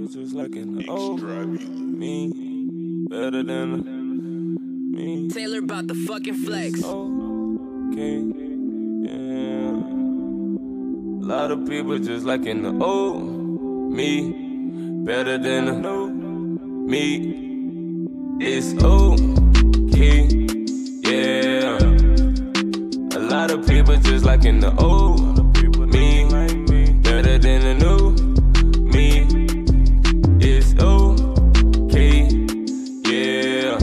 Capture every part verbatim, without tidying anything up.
people just like in the old me, better than the me. Taylor about the fucking flex. Okay, yeah. A lot of people just like in the old me, better than the new me. It's okay, yeah. A lot of people just like in the old me, better than the new me. It's okay, yeah.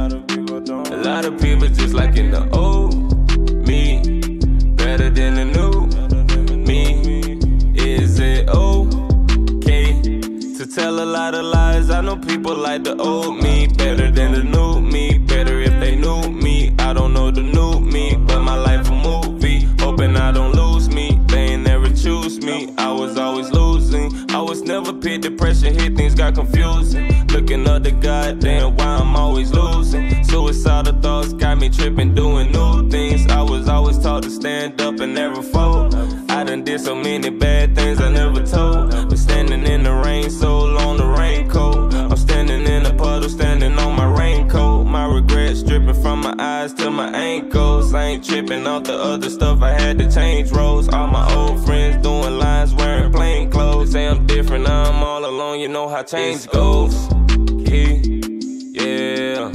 A lot of people just like in the old me, better than the new me. Is it okay to tell a lot of lies? I know people like the old me, better than the new me. Better if they knew me. I don't know the new me, but my life a movie. Hoping I don't lose me. They ain't never choose me. I was always losing. I was never picked. Depression hit, things got confusing. Looking up the goddamn why I'm always losing. Suicidal thoughts got me tripping, doing new things. I was always taught to stand up and never fold. I done did so many bad things I never told. But standing in the rain, so long the rain cold. I'm standing in a puddle, standing on my raincoat. My regrets dripping from my eyes to my ankles. I ain't tripping off the other stuff, I had to change roles. All my old friends doing lines, wearing plain clothes. Say I'm different, now I'm all alone, you know how change goes. Okay, yeah.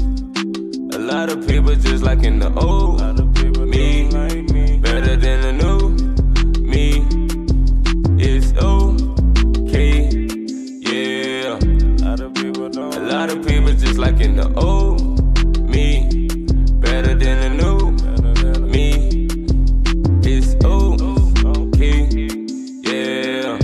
A lot of people just like in the old me, better than the new me. It's okay, yeah. A lot of people just like in the old me, better than the new me. It's okay, yeah.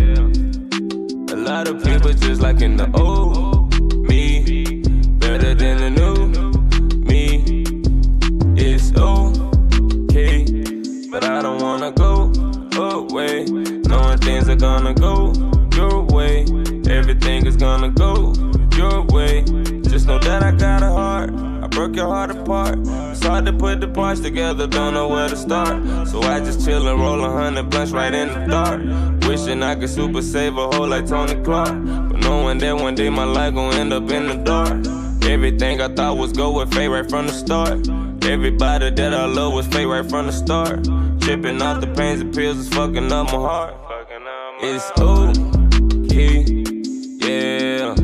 A lot of people just like in the old me, better than the new me. It's okay, but I don't wanna go away, knowing things are gonna go your way. Everything is gonna go your way. Just know that I got a heart, I broke your heart apart. It's hard to put the parts together, don't know where to start. So I just chill and roll a hundred blunts right in the dark. Wishing I could super save a hole like Tony Clark, but knowing that one day my life gon' end up in the dark. Everything I thought was go with fate right from the start. Everybody that I love was fate right from the start. Tripping off the pains and pills is fucking up my heart. It's okay, yeah.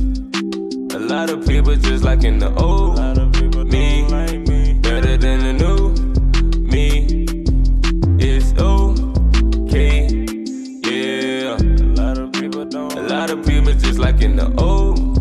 A lot of people just like in the old me, better than the new me. It's okay, yeah. A lot of people just like in the old